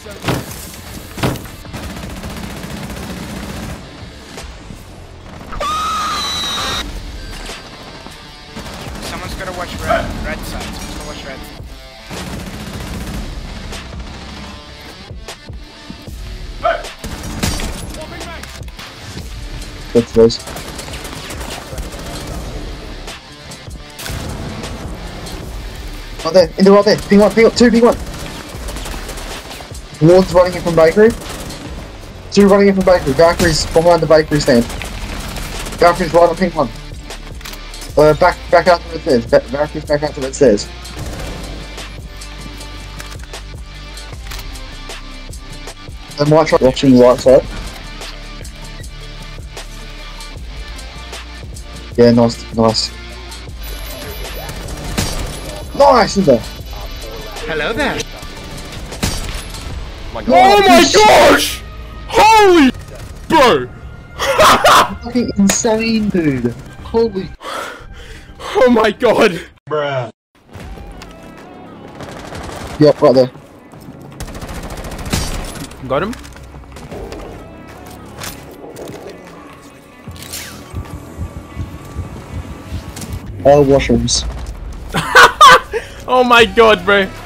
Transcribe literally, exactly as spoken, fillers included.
Someone's gotta watch red, red side. Someone's gotta watch red. That's this. Right there, in the right there. Ping one, ping one, two, ping one. Ward's running in from bakery. Two running in from bakery. Bakery's behind the bakery stand. Bakery's right on ping one. Uh, back, back out to where it says. Ba Bakery's back out to where it says. And my truck watching the right side. Yeah, nice, nice. Nice in there. Hello there. Oh my, oh my gosh! Holy bro! Fucking insane, dude. Holy. Oh my god. Bruh. Yep, right there. Got him? All washrooms. Oh my god, bro.